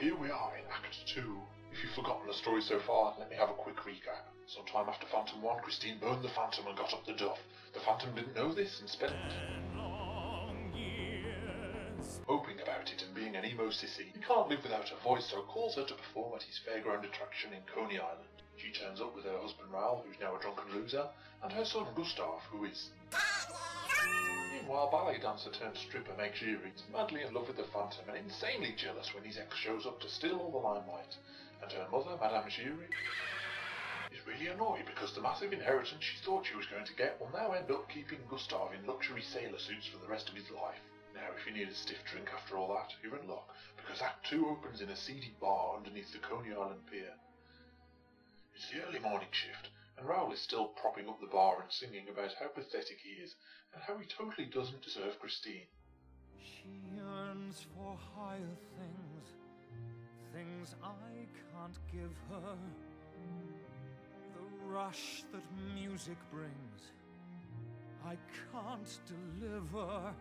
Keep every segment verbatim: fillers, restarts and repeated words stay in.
here we are in Act two. If you've forgotten the story so far, let me have a quick recap. Sometime after Phantom one, Christine burned the Phantom and got up the duff. The Phantom didn't know this and spent hoping about it and being an emo sissy. He can't live without her voice, so calls her to perform at his fairground attraction in Coney Island. She turns up with her husband Raoul, who's now a drunken loser, and her son Gustav, who is... Meanwhile, ballet dancer turned stripper Meg Giry is madly in love with the Phantom and insanely jealous when his ex shows up to steal all the limelight. And her mother, Madame Giry, is really annoyed because the massive inheritance she thought she was going to get will now end up keeping Gustav in luxury sailor suits for the rest of his life. Now, if you need a stiff drink after all that, you're in luck, because Act two opens in a seedy bar underneath the Coney Island pier. It's the early morning shift, and Raoul is still propping up the bar and singing about how pathetic he is, and how he totally doesn't deserve Christine. She yearns for higher things, things I can't give her. The rush that music brings, I can't deliver.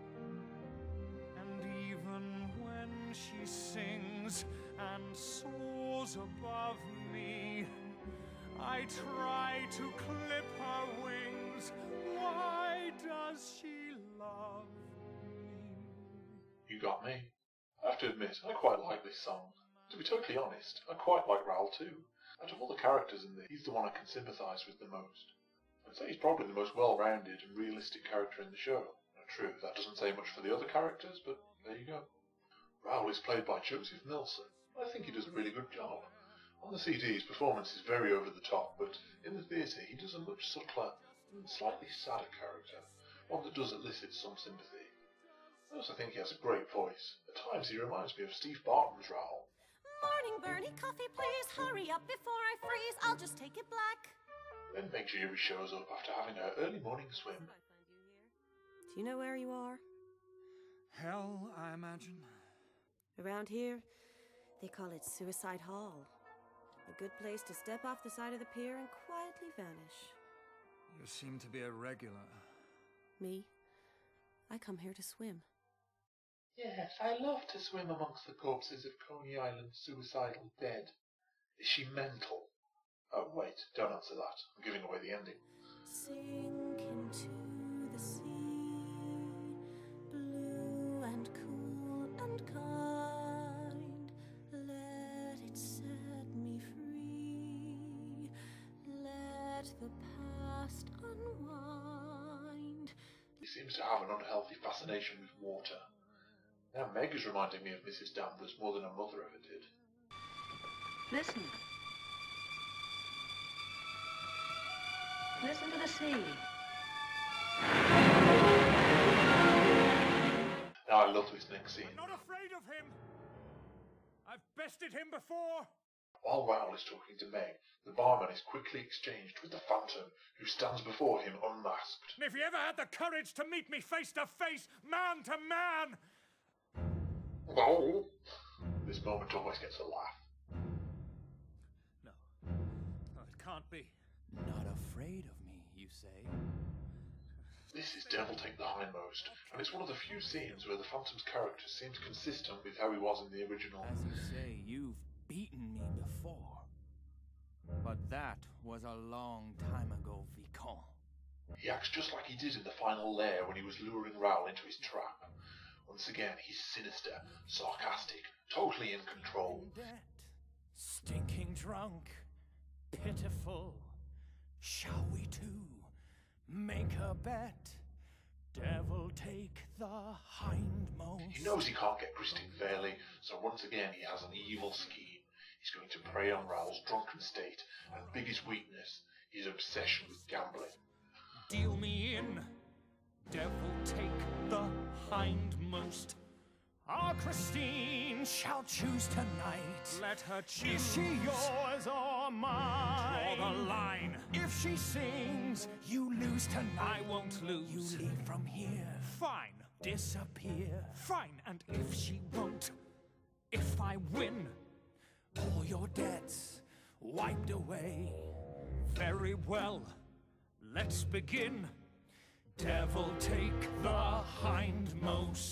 And even when she sings and soars above me, I try to clip her wings. Why does she love me? You got me. I have to admit, I quite like this song. To be totally honest, I quite like Raoul too. Out of all the characters in this, he's the one I can sympathise with the most. I'd say he's probably the most well-rounded and realistic character in the show. True, that doesn't say much for the other characters, but there you go. Raoul is played by Joseph Nelson. I think he does a really good job. On the C D, his performance is very over the top, but in the theatre he does a much subtler and slightly sadder character, one that does elicit some sympathy. I also think he has a great voice. At times he reminds me of Steve Barton's Raoul. Morning, Bernie, coffee please. Hurry up before I freeze. I'll just take it black. Then Meg Giry shows up after having her early morning swim. Do you know where you are? Hell, I imagine. Around here, they call it Suicide Hall. A good place to step off the side of the pier and quietly vanish. You seem to be a regular. Me? I come here to swim. Yes, I love to swim amongst the corpses of Coney Island suicidal dead. Is she mental? Oh, wait, don't answer that. I'm giving away the ending. Sink into the sea, blue and cool and kind. Let it set me free. Let the past unwind. He seems to have an unhealthy fascination with water. Now Meg is reminding me of Missus Danvers more than her mother ever did. Listen. Listen to the sea. Now I love this next scene. I'm not afraid of him. I've bested him before. While Raoul is talking to Meg, the barman is quickly exchanged with the Phantom, who stands before him unmasked. And if he ever had the courage to meet me face to face, man to man... Oh. This moment always gets a laugh. No. No, it can't be. Not afraid of me, you say? This is Devil Take the Hindmost, and it's one of the few scenes where the Phantom's character seems consistent with how he was in the original. As you say, you've beaten me before. But that was a long time ago, Vicomte. He acts just like he did in the final lair when he was luring Raoul into his trap. Once again, he's sinister, sarcastic, totally in control. Debt, stinking drunk, pitiful. Shall we two make a bet? Devil take the hindmost. He knows he can't get Christine fairly, so once again he has an evil scheme. He's going to prey on Raoul's drunken state, and biggest weakness, his obsession with gambling. Deal me in, devil take the hindmost. Our Christine shall choose tonight. Let her choose. Is she yours or mine? Draw the line. If she sings, you lose tonight. I won't lose. You leave from here. Fine. Disappear. Fine. And if she won't, if I win, all your debts wiped away. Very well. Let's begin. Devil take the hindmost.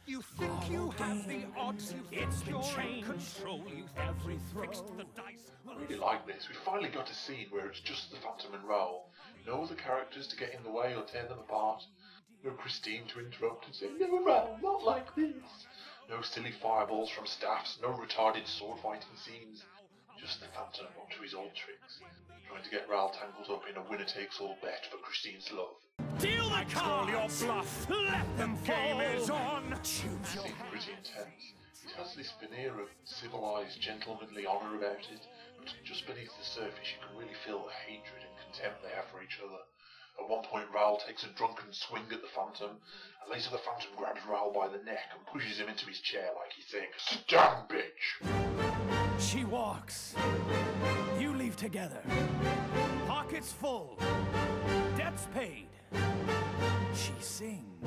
You think oh, you have the odds, it's been changed. Control you've every fixed the dice. I really like this. We finally got a scene where it's just the Phantom and Raoul. No other characters to get in the way or tear them apart. No Christine to interrupt and say, "No, Raoul, not like this." No silly fireballs from staffs, no retarded sword fighting scenes. Just the Phantom up to his old tricks, trying to get Raoul tangled up in a winner-takes-all bet for Christine's love. Deal the call your bluff. Let them fall. Game is on. Choose your It's pretty intense. It has this veneer of civilized, gentlemanly honour about it, but just beneath the surface you can really feel the hatred and contempt they have for each other. At one point, Raoul takes a drunken swing at the Phantom, and later the Phantom grabs Raoul by the neck and pushes him into his chair like he's saying, "Sit down, bitch!" She walks. You leave together. Pockets full. Debts paid. She sings.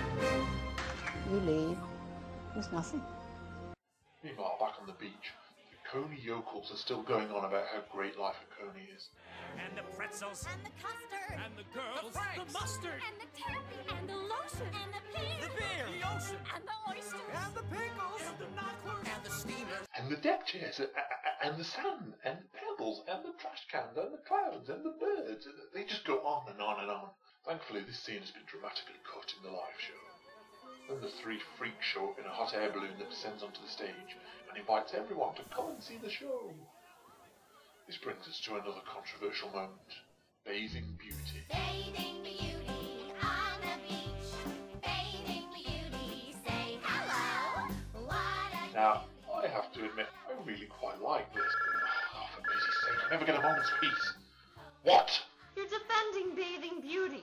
You leave. There's nothing. Meanwhile, back on the beach, the Coney yokels are still going on about how great life at Coney is. And the pretzels. And the custard. And the girls. The, the mustard. And the taffy. And the lotion. And the pig. The beer. The ocean. And the oysters. And the pickles. And the knucklers. And the steamers. And the deck chairs, and the sand, and the pebbles, and the trash cans, and the clouds, and the birds. They just go on and on and on. Thankfully, this scene has been dramatically cut in the live show. Then the three freaks show up in a hot air balloon that descends onto the stage and invites everyone to come and see the show. This brings us to another controversial moment. Bathing Beauty. Bathing Beauty on the beach. Bathing Beauty, say hello. What a Now, I have to admit, I really quite like this. Oh, for pity's sake, I never get a moment's peace. What? You're defending Bathing Beauty.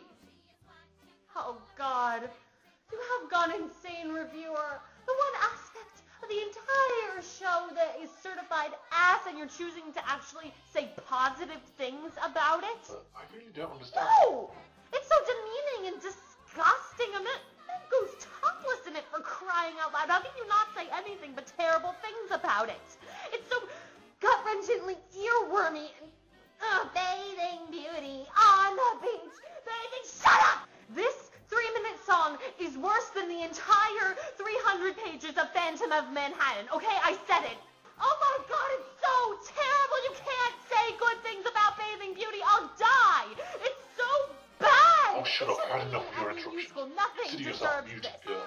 Oh God, you have gone insane, reviewer. The one aspect of the entire show that is certified ass, and you're choosing to actually say positive things about it? Uh, I really don't understand. No! It's so demeaning and disgusting. A man, man goes topless in it, for crying out loud. How can you not say anything but terrible things about it? It's so gut-wrenchingly earwormy and uh, Bathing Beauty on the beach. Bathing, shut up! This three-minute song is worse than the entire three hundred pages of Phantom of Manhattan. Okay, I said it. Oh my God, it's so terrible. You can't say good things about Bathing Beauty. I'll die. It's so bad. Oh, shut up. I had enough of your interruption. Useful. Nothing Consider yourself deserves muted, this. girl.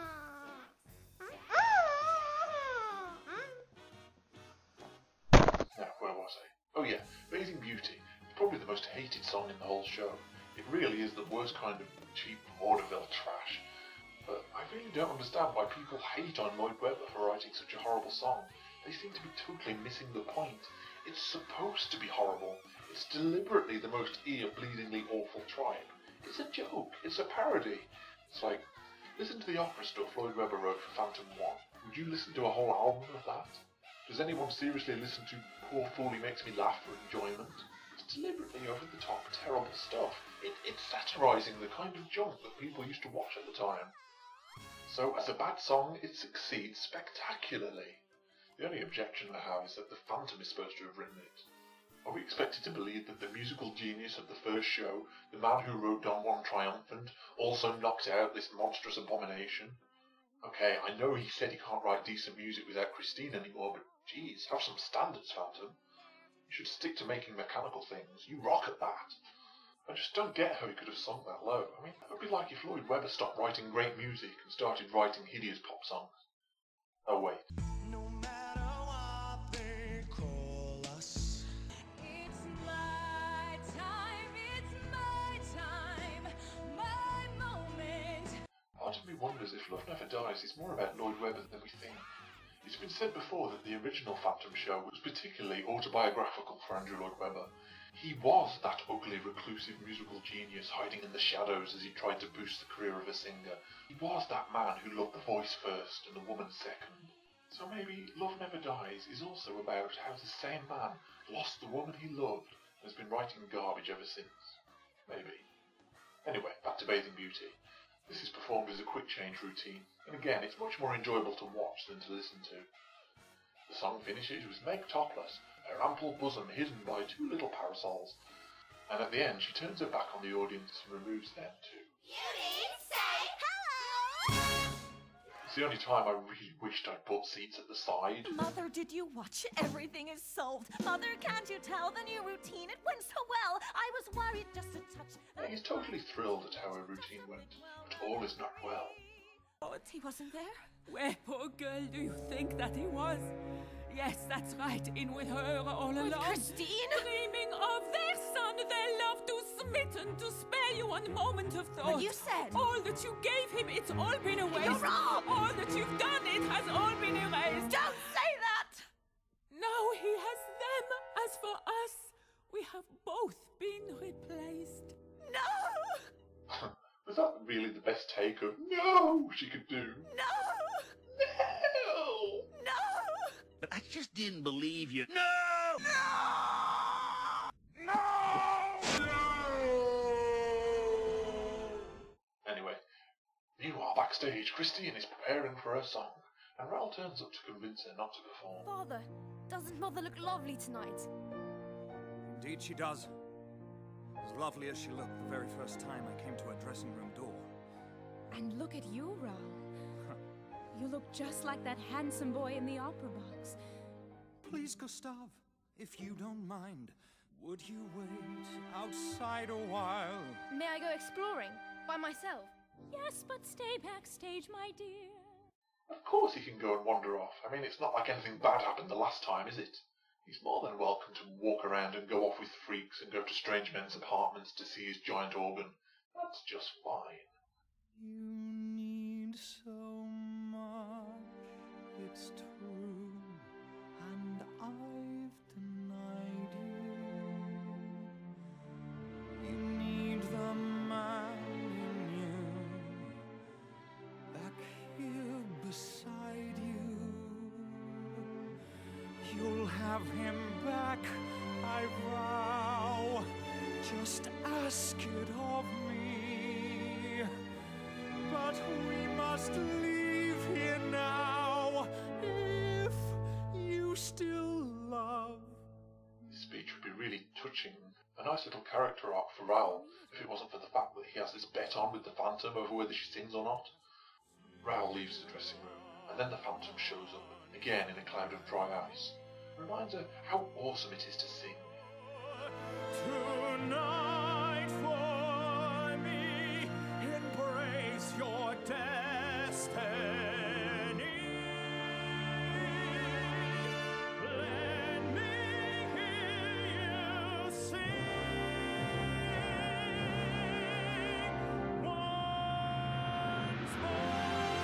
Now, where was I? Oh yeah, Bathing Beauty. It's probably the most hated song in the whole show. It really is the worst kind of cheap vaudeville trash. But I really don't understand why people hate on Lloyd Webber for writing such a horrible song. They seem to be totally missing the point. It's supposed to be horrible. It's deliberately the most ear-bleedingly awful tripe. It's a joke. It's a parody. It's like, listen to the opera stuff Lloyd Webber wrote for Phantom One. Would you listen to a whole album of that? Does anyone seriously listen to Poor Fool He Makes Me Laugh for enjoyment? It's deliberately over-the-top, terrible stuff. It, it's satirising the kind of junk that people used to watch at the time. So, as a bad song, it succeeds spectacularly. The only objection I have is that the Phantom is supposed to have written it. Are we expected to believe that the musical genius of the first show, the man who wrote Don Juan Triumphant, also knocked out this monstrous abomination? Okay, I know he said he can't write decent music without Christine anymore, but geez, have some standards, Phantom. You should stick to making mechanical things. You rock at that. I just don't get how he could have sunk that low. I mean, it would be like if Lloyd Webber stopped writing great music and started writing hideous pop songs. Oh wait. No matter what they call us. It's my time, it's my time, my moment. Part of me wonders if Love Never Dies is more about Lloyd Webber than we think. It's been said before that the original Phantom show was particularly autobiographical for Andrew Lloyd Webber. He was that ugly, reclusive musical genius hiding in the shadows as he tried to boost the career of a singer. He was that man who loved the voice first and the woman second. So maybe Love Never Dies is also about how the same man lost the woman he loved and has been writing garbage ever since. Maybe. Anyway, back to Bathing Beauty. This is performed as a quick change routine, and again, it's much more enjoyable to watch than to listen to. The song finishes with Meg topless, her ample bosom hidden by two little parasols, and at the end she turns her back on the audience and removes them too. You didn't say hello. The It's the only time I really wished I'd bought seats at the side. Mother, did you watch? Everything is solved. Mother, can't you tell the new routine? It went so well. I was worried just a touch. Yeah, he's totally thrilled at how her routine went, but all is not well. But he wasn't there? Where, poor girl, do you think that he was? Yes, that's right, in with her all alone. With Christine? Dreaming of their son, their love too smitten to spare you one moment of thought. But you said... All that you gave him, it's all been erased. You're wrong! All that you've done, it has all been erased. Don't say that! Now he has them. As for us, we have both been replaced. No! Was that really the best take of no she could do? No! No! No! But I just didn't believe you. No! No! Anyway, meanwhile backstage, Christine is preparing for her song, and Raoul turns up to convince her not to perform. Father, doesn't Mother look lovely tonight? Indeed she does. As lovely as she looked the very first time I came to her dressing room door. And look at you, Raoul. You look just like that handsome boy in the opera box. Please, Gustave, if you don't mind, would you wait outside a while? May I go exploring? By myself? Yes, but stay backstage, my dear. Of course he can go and wander off. I mean, it's not like anything bad happened the last time, is it? He's more than welcome to walk around and go off with freaks and go to strange men's apartments to see his giant organ. That's just fine. You need so much, it's true, and I've denied you. You need the man in you, back here beside you. You'll have him back, I vow. Just ask it of me. But we must leave here now, if you still love. This speech would be really touching. A nice little character arc for Raoul, if it wasn't for the fact that he has this bet on with the Phantom over whether she sings or not. Raoul leaves the dressing room, and then the Phantom shows up, again in a cloud of dry ice. Reminds her how awesome it is to sing. Tonight for me, embrace your destiny. Let me hear you sing once more.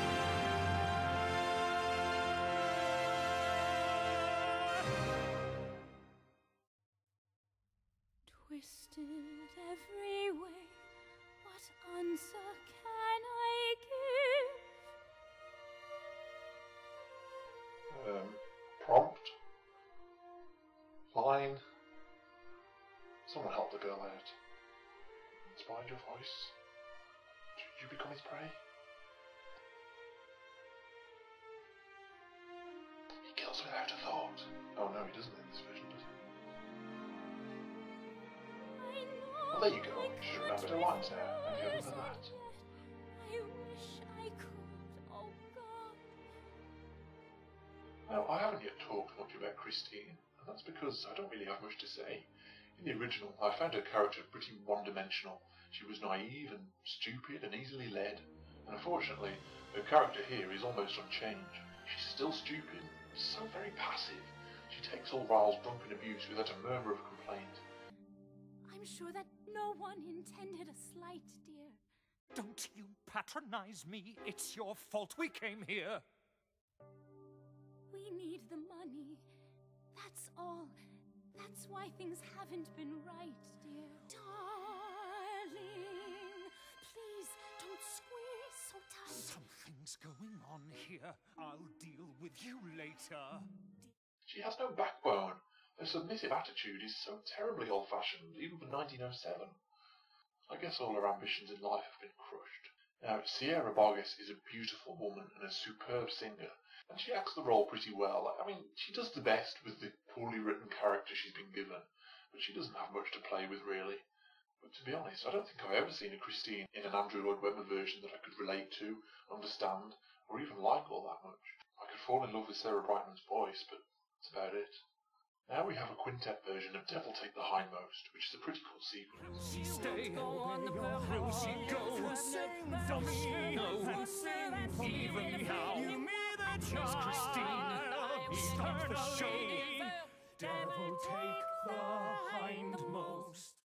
Twisted every way, what answer can I give? Um, prompt? Line? Someone help the girl out. Inspired your voice? Did you become his prey? He kills without a thought. Oh no, he doesn't in this version, does he? Well, there you go. You should remember the lines now. And the other than that. I wish I could, oh God. Now, I haven't yet talked much about Christine, and that's because I don't really have much to say. In the original, I found her character pretty one-dimensional. She was naive and stupid and easily led. And unfortunately, her character here is almost unchanged. She's still stupid, so very passive. She takes all Raoul's drunken abuse without a murmur of complaint. I'm sure that no one intended a slight, dear. Don't you patronize me. It's your fault we came here. We need the money. That's all. That's why things haven't been right, dear. Darling, please don't squeeze so tight. Something's going on here. I'll deal with you later. She has no backbone. Her submissive attitude is so terribly old-fashioned, even for nineteen oh seven. I guess all her ambitions in life have been crushed. Now, Sierra Boggess is a beautiful woman and a superb singer, and she acts the role pretty well. I mean, she does the best with the poorly written character she's been given, but she doesn't have much to play with, really. But to be honest, I don't think I've ever seen a Christine in an Andrew Lloyd Webber version that I could relate to, understand, or even like all that much. I could fall in love with Sarah Brightman's voice, but that's about it. Now we have a quintet version of Devil Take the Hindmost, which is a pretty cool sequence. Stay on the bell, will she go? For me, no, even now. Miss Christine, start the show. Devil take the hindmost.